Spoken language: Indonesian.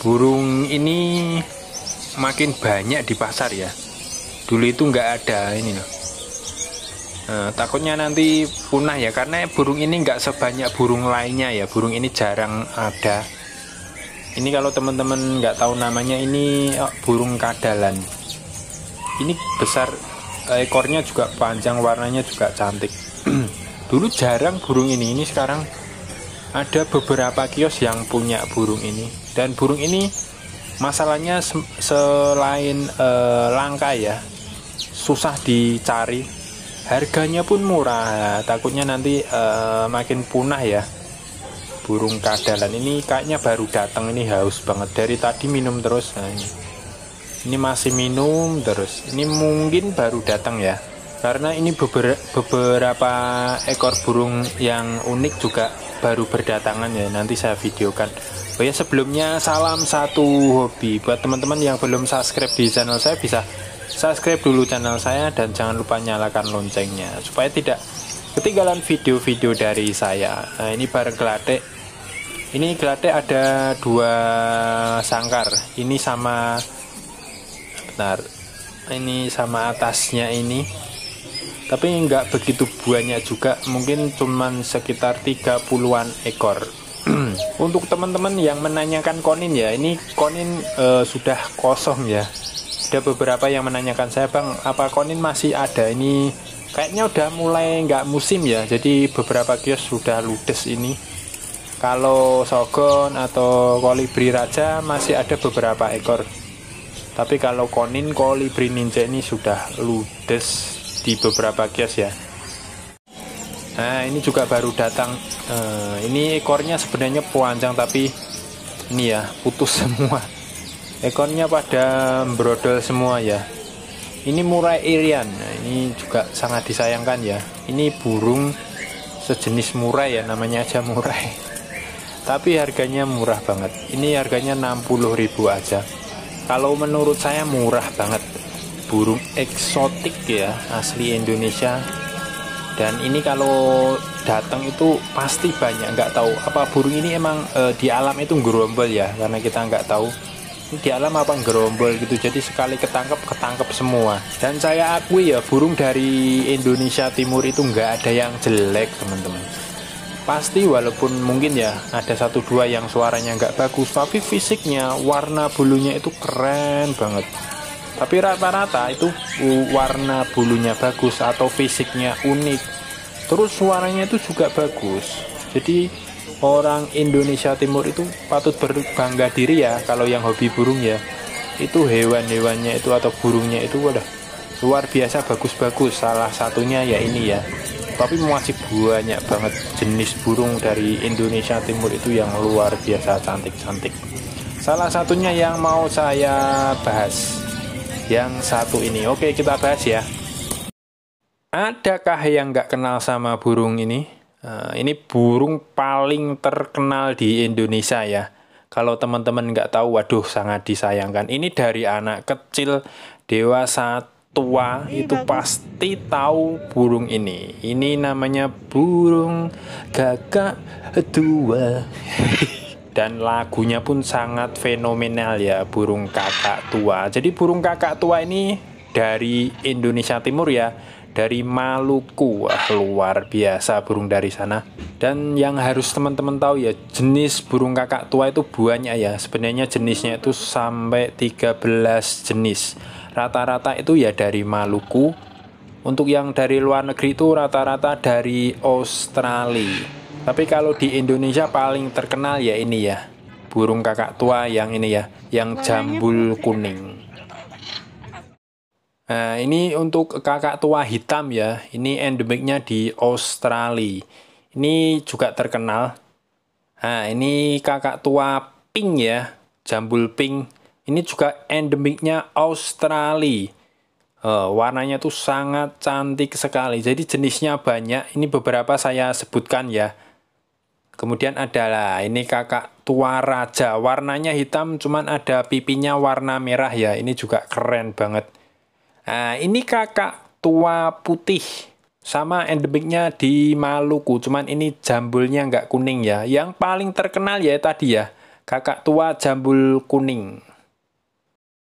burung ini makin banyak di pasar ya. Dulu itu nggak ada ini loh. Takutnya nanti punah ya, karena burung ini nggak sebanyak burung lainnya ya. Burung ini jarang ada. Ini kalau teman-teman nggak tahu namanya, ini burung kadalan. Ini besar, ekornya juga panjang, warnanya juga cantik. Dulu jarang burung ini sekarang ada beberapa kios yang punya burung ini. Dan burung ini masalahnya selain langka ya, susah dicari, harganya pun murah. Takutnya nanti makin punah ya. Burung kadalan ini kayaknya baru datang, ini haus banget dari tadi, minum terus. Nah, ini masih minum terus, ini mungkin baru datang ya, karena ini beberapa ekor burung yang unik juga baru berdatangan ya. Nanti saya videokan. Oh ya, sebelumnya salam satu hobi. Buat teman-teman yang belum subscribe di channel saya, bisa subscribe dulu channel saya, dan jangan lupa nyalakan loncengnya supaya tidak ketinggalan video-video dari saya. Nah, ini bareng gelatik. Ini gelatik ada 2 sangkar. Ini sama, bentar, ini sama atasnya ini, tapi nggak begitu banyak juga, mungkin cuman sekitar 30-an ekor. Untuk teman-teman yang menanyakan konin ya, ini konin sudah kosong ya. Ada beberapa yang menanyakan saya, Bang, apa konin masih ada? Ini kayaknya udah mulai nggak musim ya, jadi beberapa kios sudah ludes ini. Kalau sogon atau kolibri raja masih ada beberapa ekor, tapi kalau konin, kolibri ninja ini sudah ludes di beberapa kios ya. Nah, ini juga baru datang. Ini ekornya sebenarnya panjang, tapi ini ya putus semua. Ekornya pada brodol semua ya. Ini murai irian. Nah, ini juga sangat disayangkan ya. Ini burung sejenis murai ya, namanya aja murai. Tapi harganya murah banget. Ini harganya 60.000 aja. Kalau menurut saya murah banget. Burung eksotik ya, asli Indonesia. Dan ini kalau datang itu pasti banyak. Nggak tahu apa burung ini emang di alam itu gerombol ya, karena kita nggak tahu ini di alam apa gerombol gitu. Jadi sekali ketangkep semua. Dan saya akui ya, burung dari Indonesia Timur itu nggak ada yang jelek teman-teman. Pasti walaupun mungkin ya ada 1-2 yang suaranya nggak bagus, tapi fisiknya, warna bulunya itu keren banget. Tapi rata-rata itu warna bulunya bagus atau fisiknya unik, terus suaranya itu juga bagus. Jadi orang Indonesia Timur itu patut berbangga diri ya, kalau yang hobi burung ya. Itu hewan-hewannya itu atau burungnya itu udah luar biasa bagus-bagus. Salah satunya ya ini ya. Tapi masih banyak banget jenis burung dari Indonesia Timur itu yang luar biasa cantik-cantik. Salah satunya yang mau saya bahas, yang satu ini. Oke, kita bahas ya. Adakah yang nggak kenal sama burung ini? Ini burung paling terkenal di Indonesia ya. Kalau teman-teman nggak tahu, waduh, sangat disayangkan. Ini dari anak kecil, dewasa, tua itu pasti tahu burung ini. Ini namanya burung kakak tua. Dan lagunya pun sangat fenomenal ya, burung kakak tua. Jadi burung kakak tua ini dari Indonesia Timur ya, dari Maluku. Wah, luar biasa burung dari sana. Dan yang harus teman-teman tahu ya, jenis burung kakak tua itu banyak ya. Sebenarnya jenisnya itu sampai 13 jenis. Rata-rata itu ya dari Maluku. Untuk yang dari luar negeri itu rata-rata dari Australia. Tapi kalau di Indonesia paling terkenal ya ini ya, burung kakak tua yang ini ya, yang jambul kuning. Nah, ini untuk kakak tua hitam ya. Ini endemiknya di Australia. Ini juga terkenal. Nah, ini kakak tua pink ya, jambul pink. Ini juga endemiknya Australia. Warnanya tuh sangat cantik sekali. Jadi jenisnya banyak. Ini beberapa saya sebutkan ya. Kemudian adalah ini kakak tua raja. Warnanya hitam, cuman ada pipinya warna merah ya. Ini juga keren banget. Nah, ini kakak tua putih. Sama endemiknya di Maluku. Cuman ini jambulnya nggak kuning ya. Yang paling terkenal ya tadi ya, Kakak tua jambul kuning.